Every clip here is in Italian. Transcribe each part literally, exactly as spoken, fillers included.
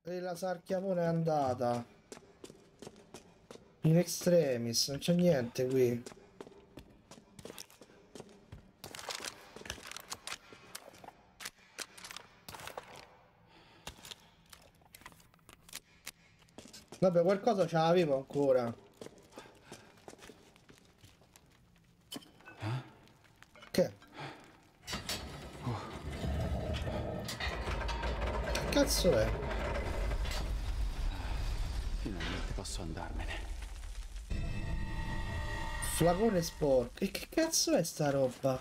E la Sarchiavone è andata. In extremis, non c'è niente qui. Vabbè, qualcosa ce l'avevo ancora. Che? Che cazzo è? Finalmente posso andarmene. Flacone sporco. E che cazzo è sta roba?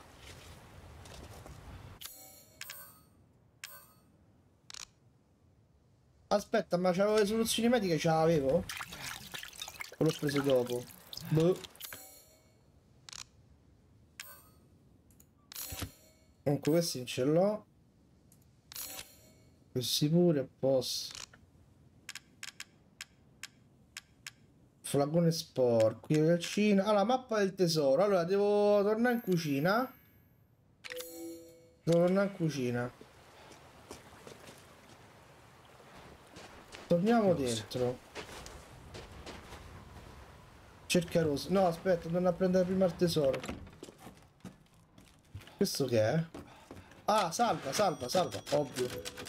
Aspetta, ma c'avevo le soluzioni mediche, ce l'avevo? O l'ho preso dopo? Boh. Comunque questi non ce l'ho. Questi pure posso. Flacone sporco. Qui vicino. Allora, mappa del tesoro. Allora, devo tornare in cucina. Devo tornare in cucina. Torniamo Rose. dentro. Cerca Rose. No, aspetta, torno a prendere prima il tesoro. Questo che è? Ah, salva, salva, salva. Ovvio.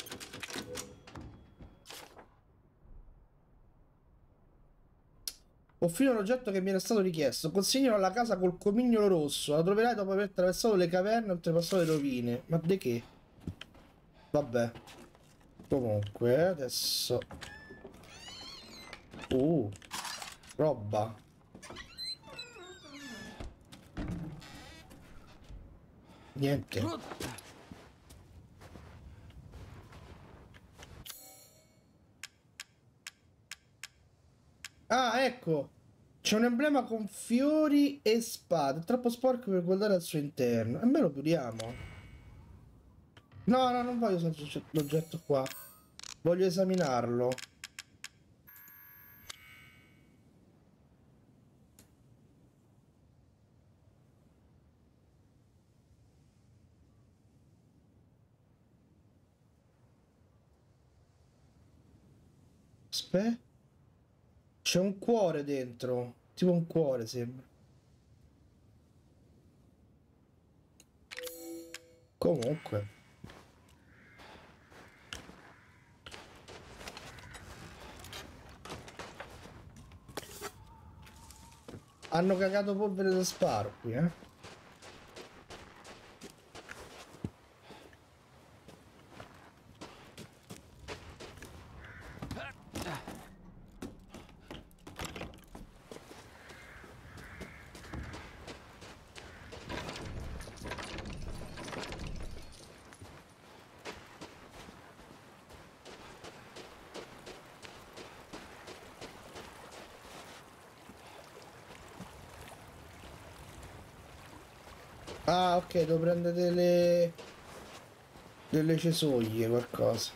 Ho finito l'oggetto che mi era stato richiesto. Consegnalo alla casa col comignolo rosso. La troverai dopo aver attraversato le caverne e oltrepassato le rovine. Ma di che? Vabbè. Comunque, adesso... Uh, roba. Niente. Ah, ecco. C'è un emblema con fiori e spade. È troppo sporco per guardare al suo interno. E me lo puliamo. No, no, non voglio usare l'oggetto qua. Voglio esaminarlo. Aspetta. C'è un cuore dentro. Tipo un cuore, sembra. Comunque. Hanno cagato polvere da sparo qui, eh. Ah, ok, devo prendere delle... delle cesoie, qualcosa.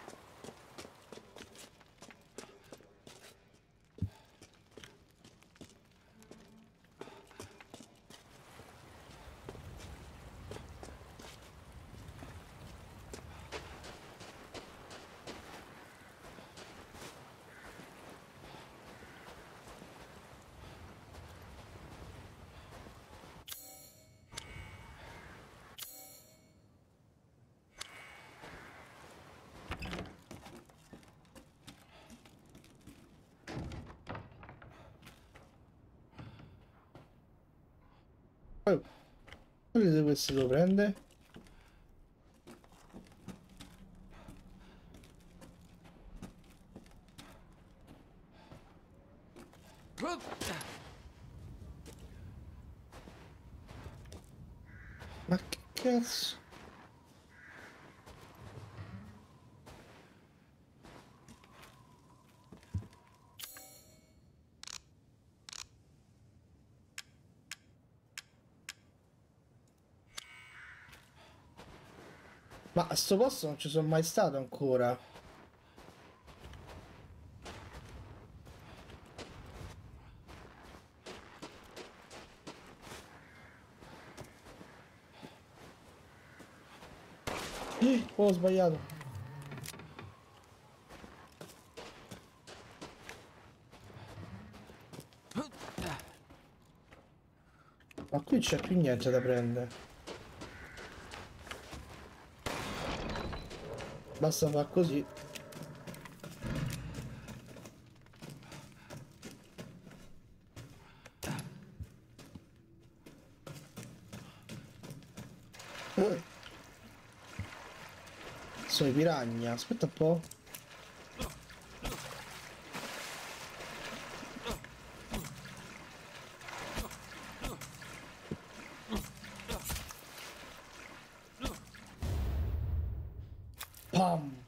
Oh, quelle di queste devo prendere? Ma che cazzo? Ma a sto posto non ci sono mai stato ancora. Eh, oh, ho sbagliato. Ma qui c'è più niente da prendere. Basta far così. Sono i piranha. Aspetta un po'. Pam.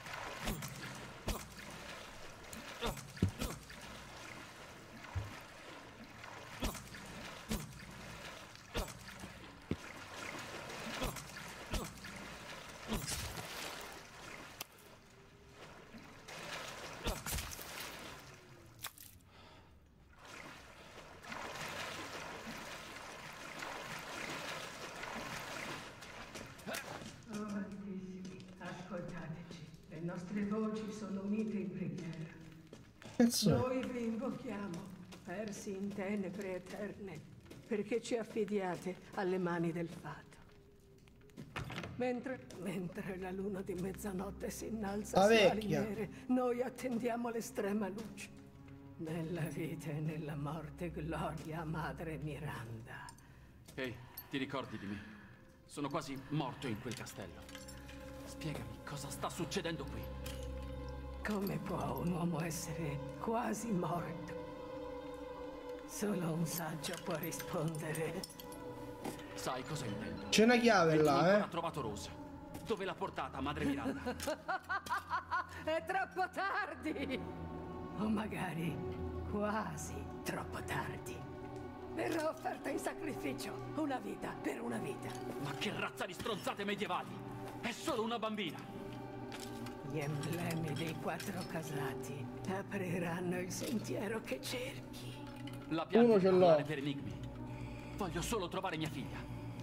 Ascoltateci, le nostre voci sono unite in preghiera. Cazzo è? Noi vi invochiamo, persi in tenebre eterne, perché ci affidiate alle mani del fato. Mentre, mentre la luna di mezzanotte si innalza La su ali vecchia. nere, noi attendiamo l'estrema luce. Nella vita e nella morte, gloria, madre Miranda. Ehi, ti ricordi di me? Sono quasi morto in quel castello. Spiegami cosa sta succedendo qui. Come può un uomo essere quasi morto? Solo un saggio può rispondere. Sai cosa intendo? C'è una chiave Non ho ancora là, eh. trovato Rose. Dove l'ha portata, madre Miranda? È troppo tardi! O magari quasi troppo tardi. Verrà offerta in sacrificio. Una vita per una vita. Ma che razza di stronzate medievali! È solo una bambina! Gli emblemi dei quattro casati apriranno il sentiero che cerchi. La pianta Uno di ce l'ho. parlare per enigmi. Voglio solo trovare mia figlia.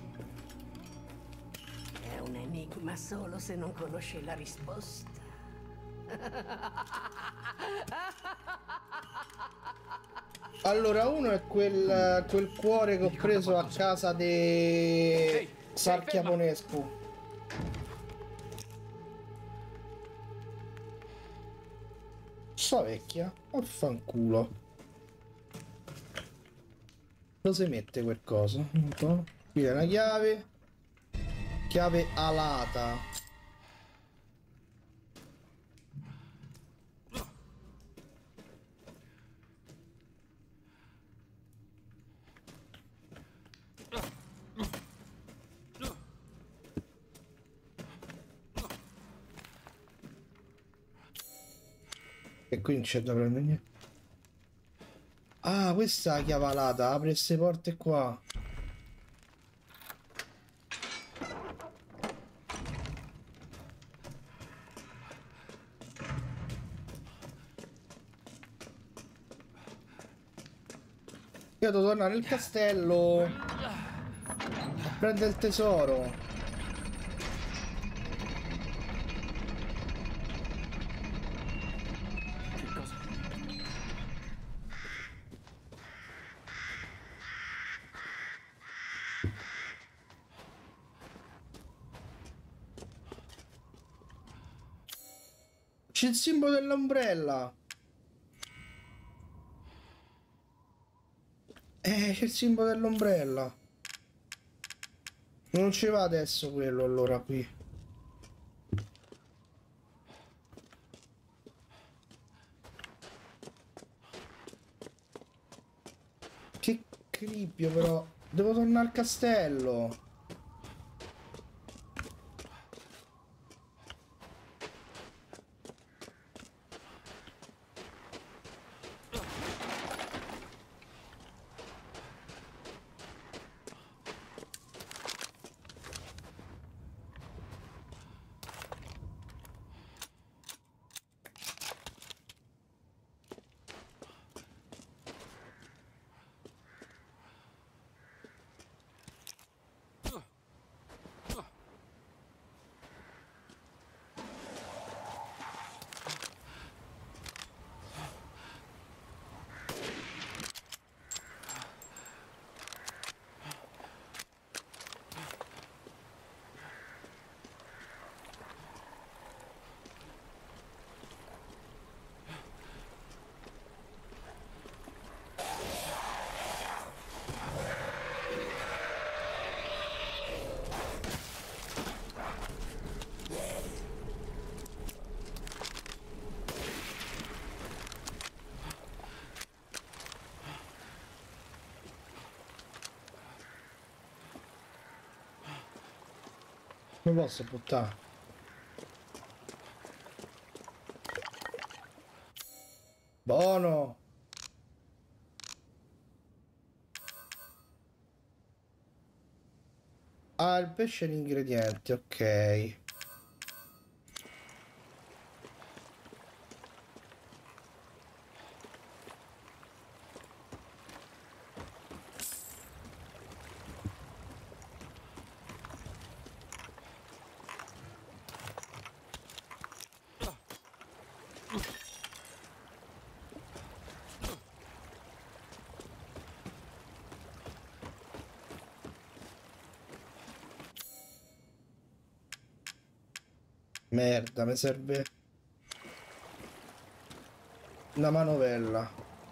È un enigma solo se non conosci la risposta. Allora, uno è quel, quel cuore che ho preso a casa di Ehi, Sarchia ferma. Ponescu. Sta vecchia, affanculo. Dove si mette quel coso? Un po'. Qui è una chiave. Chiave alata. E qui non c'è da prendere niente. Ah, questa è la chiave alata. Apre queste porte qua. Io devo tornare nel castello a prendere il tesoro. Che cosa? C'è il simbolo dell'ombrella. Eh, c'è il simbolo dell'ombrella. Non ci va adesso quello allora qui. Che cribbio però. Devo tornare al castello. Non posso buttare. Buono. Ah, il pesce è l'ingrediente, ok. Merda, mi serve una manovella.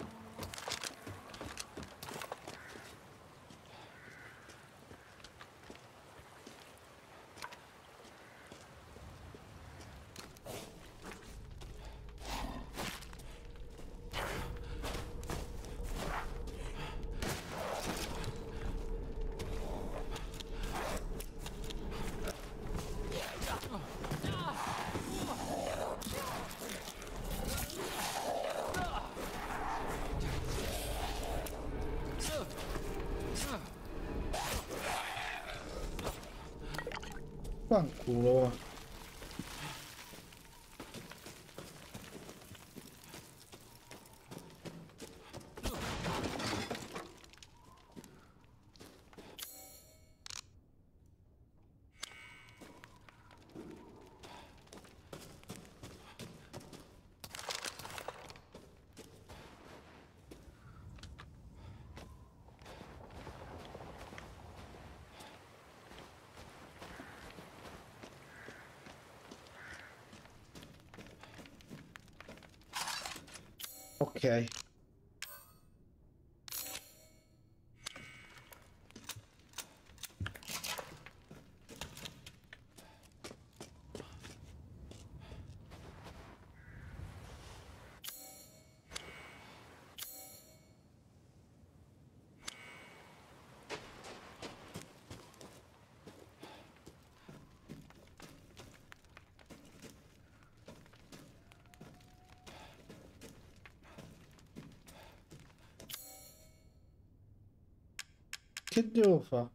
Fanculo. Ok. Che devo fare?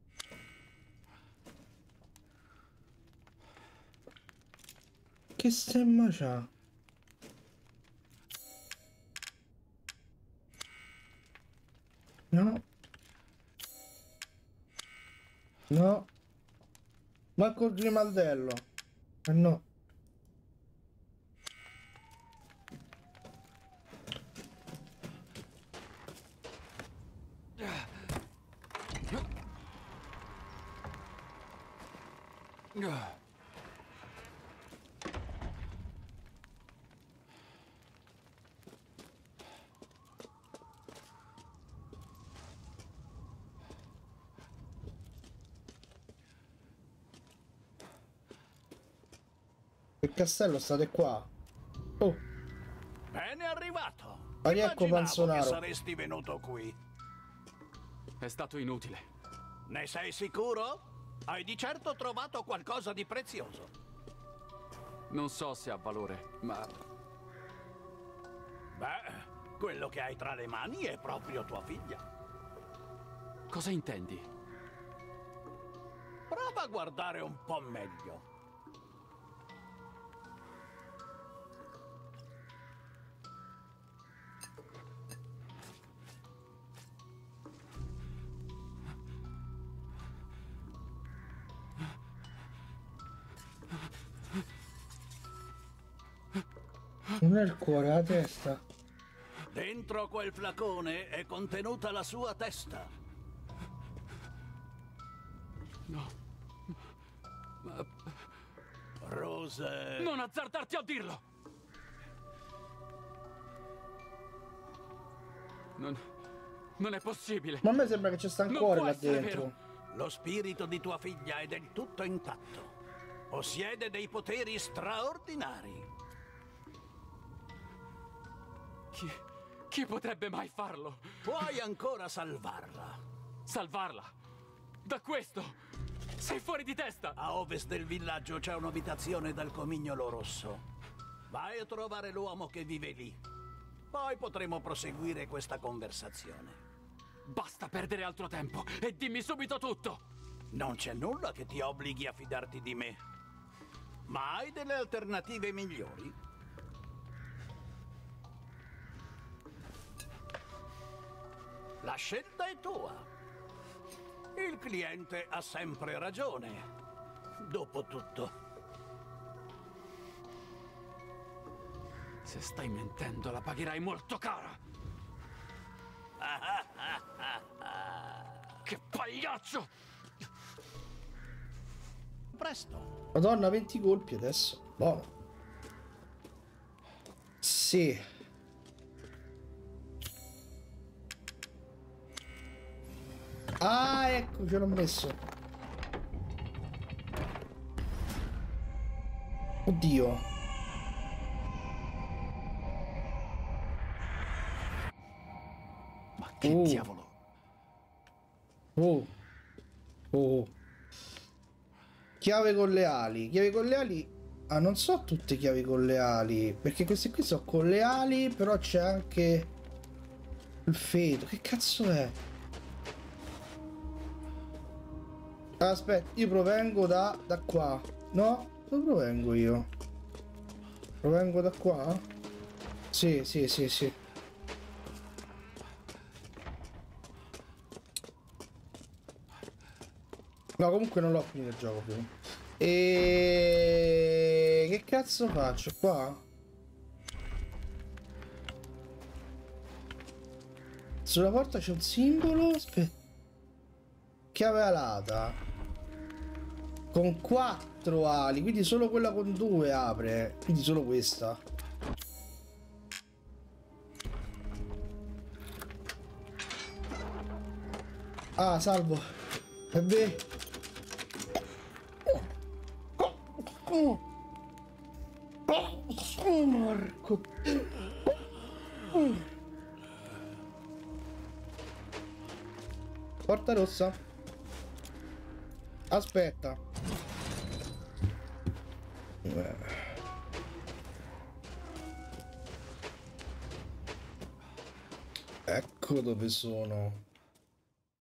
Che stemma c'ha? No. No. Manco il grimaldello. Eh no. Il castello state qua. Oh, Ben arrivato. Ariacco Immaginavo che Panzonaro. saresti venuto qui. È stato inutile. Ne sei sicuro? Hai di certo trovato qualcosa di prezioso. Non so se ha valore, ma Beh, quello che hai tra le mani è proprio tua figlia. cosa intendi? Prova a guardare un po' meglio. Non è il cuore, la testa. Dentro quel flacone è contenuta la sua testa. No. Ma Rose... non azzardarti a dirlo! Non... non è possibile. Ma a me sembra che c'è sta un Non cuore può là essere dentro. vero. Lo spirito di tua figlia è del tutto intatto. Possiede dei poteri straordinari. Chi... chi potrebbe mai farlo? Puoi ancora salvarla. Salvarla? Da questo? Sei fuori di testa! A ovest del villaggio c'è un'abitazione dal Comignolo Rosso. Vai a trovare l'uomo che vive lì. Poi potremo proseguire questa conversazione. Basta perdere altro tempo e dimmi subito tutto! Non c'è nulla che ti obblighi a fidarti di me. Ma hai delle alternative migliori? La scelta è tua. Il cliente ha sempre ragione. Dopotutto. Se stai mentendo, la pagherai molto cara! Che pagliaccio! Presto. Madonna, venti colpi adesso. Buono. Sì. Ah, ecco, ce l'ho messo. Oddio. Ma che Oh. diavolo? Oh. Oh. Chiave con le ali. Chiave con le ali. Ah, non so tutte chiavi con le ali. Perché queste qui sono con le ali, però c'è anche il feto. Che cazzo è? Aspetta, io provengo da, da qua. No? Dove provengo io? Provengo da qua? Sì, sì, sì, sì. No, comunque non l'ho finito il gioco più. E che cazzo faccio qua? Sulla porta c'è un simbolo. Aspetta. Chiave alata. Con quattro ali, quindi solo quella con due apre. Quindi solo questa. Ah, salvo. È vero. Oh. Porco. Porta rossa. Aspetta. Ecco dove sono.